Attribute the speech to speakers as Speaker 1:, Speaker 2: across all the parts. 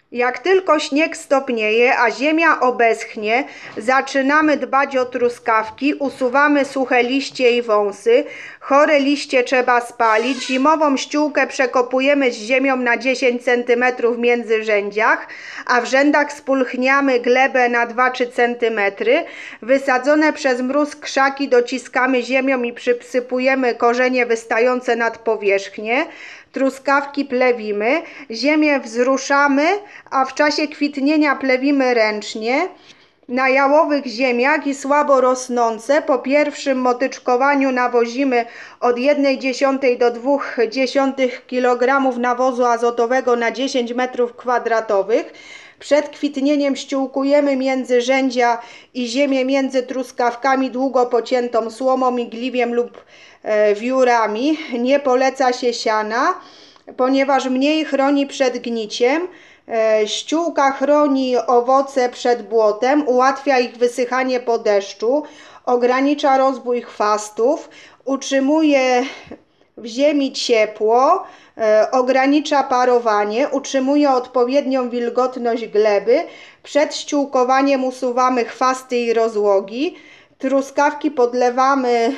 Speaker 1: Jak tylko śnieg stopnieje, a ziemia obeschnie, zaczynamy dbać o truskawki, usuwamy suche liście i wąsy. Chore liście trzeba spalić. Zimową ściółkę przekopujemy z ziemią na 10 cm w międzyrzędziach, a w rzędach spulchniamy glebę na 2-3 cm. Wysadzone przez mróz krzaki dociskamy ziemią i przysypujemy korzenie wystające nad powierzchnię. Truskawki plewimy, ziemię wzruszamy, a w czasie kwitnienia plewimy ręcznie. Na jałowych ziemiach i słabo rosnące po pierwszym motyczkowaniu nawozimy od 1,1 do 0,2 kg nawozu azotowego na 10 m². Przed kwitnieniem ściółkujemy międzyrzędzia i ziemię między truskawkami długo pociętą słomą, igliwiem lub wiórami. Nie poleca się siana, ponieważ mniej chroni przed gniciem. Ściółka chroni owoce przed błotem, ułatwia ich wysychanie po deszczu, ogranicza rozbój chwastów, utrzymuje w ziemi ciepło, ogranicza parowanie, utrzymuje odpowiednią wilgotność gleby. Przed ściółkowaniem usuwamy chwasty i rozłogi. Truskawki podlewamy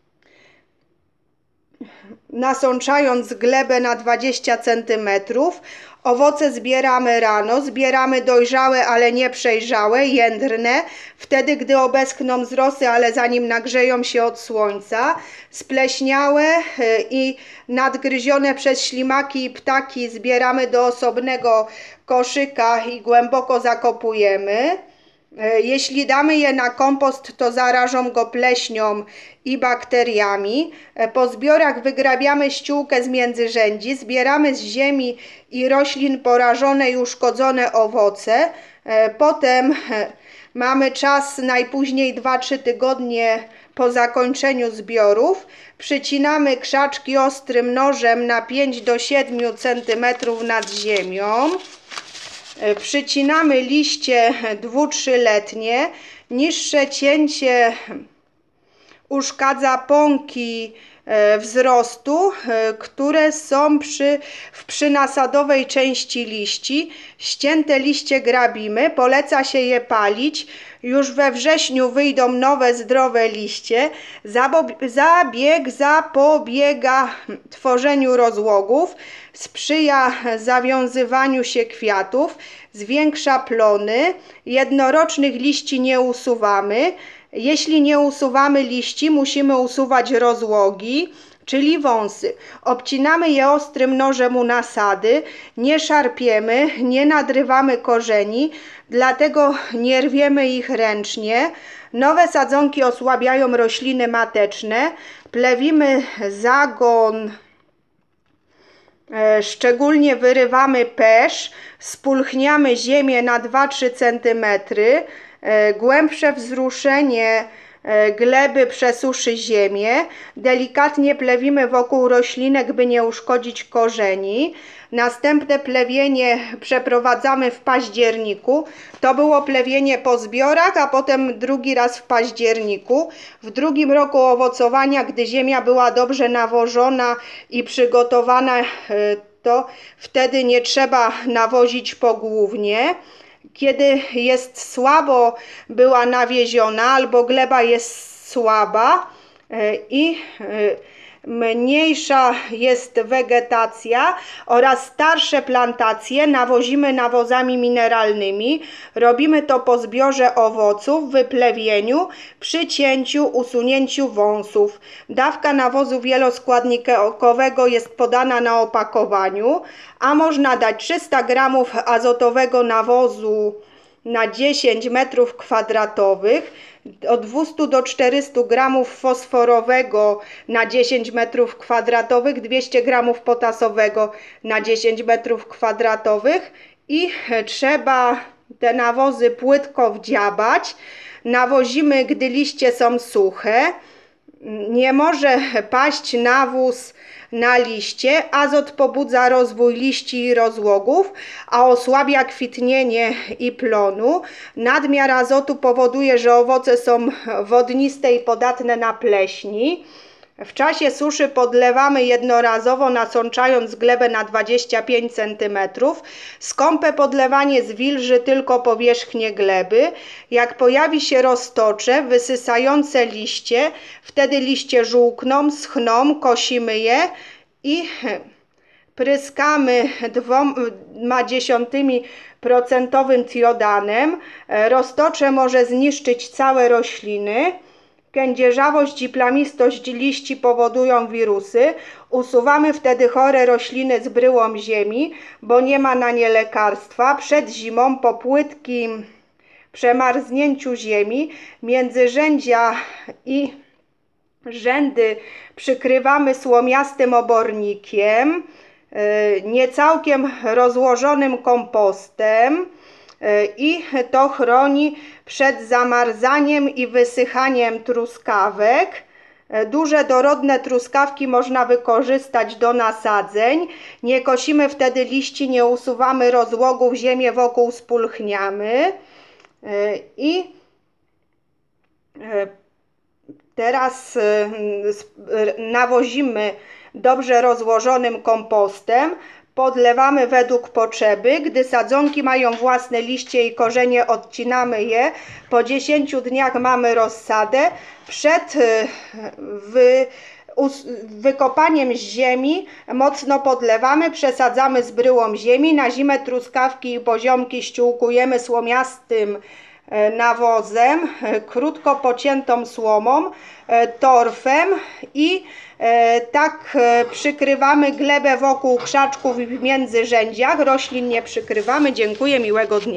Speaker 1: nasączając glebę na 20 cm. Owoce zbieramy rano, zbieramy dojrzałe, ale nie przejrzałe, jędrne, wtedy gdy obeschną z rosy, ale zanim nagrzeją się od słońca. Spleśniałe i nadgryzione przez ślimaki i ptaki zbieramy do osobnego koszyka i głęboko zakopujemy. Jeśli damy je na kompost, to zarażą go pleśnią i bakteriami. Po zbiorach wygrabiamy ściółkę z międzyrzędzi, zbieramy z ziemi i roślin porażone i uszkodzone owoce. Potem mamy czas najpóźniej 2-3 tygodnie po zakończeniu zbiorów. Przycinamy krzaczki ostrym nożem na 5 do 7 cm nad ziemią. Przycinamy liście 2-3-letnie. Niższe cięcie uszkadza pąki wzrostu, które są w przynasadowej części liści. Ścięte liście grabimy, poleca się je palić. Już we wrześniu wyjdą nowe, zdrowe liście. Zabieg zapobiega tworzeniu rozłogów, sprzyja zawiązywaniu się kwiatów, zwiększa plony. Jednorocznych liści nie usuwamy. Jeśli nie usuwamy liści, musimy usuwać rozłogi, czyli wąsy. Obcinamy je ostrym nożem u nasady, nie szarpiemy, nie nadrywamy korzeni, dlatego nie rwiemy ich ręcznie. Nowe sadzonki osłabiają rośliny mateczne. Plewimy zagon, szczególnie wyrywamy pesz, spulchniamy ziemię na 2-3 cm. Głębsze wzruszenie gleby przesuszy ziemię. Delikatnie plewimy wokół roślinek, by nie uszkodzić korzeni. Następne plewienie przeprowadzamy w październiku. To było plewienie po zbiorach, a potem drugi raz w październiku. W drugim roku owocowania, gdy ziemia była dobrze nawożona i przygotowana, to wtedy nie trzeba nawozić pogłównie. Kiedy jest słabo była nawieziona albo gleba jest słaba i mniejsza jest wegetacja oraz starsze plantacje, nawozimy nawozami mineralnymi. Robimy to po zbiorze owoców, wyplewieniu, przycięciu, usunięciu wąsów. Dawka nawozu wieloskładnikowego jest podana na opakowaniu, a można dać 300 g azotowego nawozu na 10 m², od 200 do 400 g fosforowego na 10 m², 200 g potasowego na 10 m² i trzeba te nawozy płytko wdziabać. Nawozimy, gdy liście są suche. Nie może paść nawóz na liście. Azot pobudza rozwój liści i rozłogów, a osłabia kwitnienie i plonu. Nadmiar azotu powoduje, że owoce są wodniste i podatne na pleśni. W czasie suszy podlewamy jednorazowo, nasączając glebę na 25 cm. Skąpe podlewanie zwilży tylko powierzchnię gleby. Jak pojawi się roztocze wysysające liście, wtedy liście żółkną, schną, kosimy je i pryskamy 0,2% tiodanem. Roztocze może zniszczyć całe rośliny. Kędzierzawość i plamistość liści powodują wirusy. Usuwamy wtedy chore rośliny z bryłą ziemi, bo nie ma na nie lekarstwa. Przed zimą, po płytkim przemarznięciu ziemi, międzyrzędzia i rzędy przykrywamy słomiastym obornikiem, niecałkiem rozłożonym kompostem i to chroni przed zamarzaniem i wysychaniem truskawek. Duże dorodne truskawki można wykorzystać do nasadzeń. Nie kosimy wtedy liści, nie usuwamy rozłogów, ziemię wokół spulchniamy. I teraz nawozimy dobrze rozłożonym kompostem. Podlewamy według potrzeby. Gdy sadzonki mają własne liście i korzenie, odcinamy je. Po 10 dniach mamy rozsadę. Przed wykopaniem z ziemi mocno podlewamy, przesadzamy z bryłą ziemi. Na zimę truskawki i poziomki ściółkujemy słomiastym nawozem, krótko pociętą słomą, torfem i tak przykrywamy glebę wokół krzaczków i w międzyrzędziach. Roślin nie przykrywamy. Dziękuję, miłego dnia.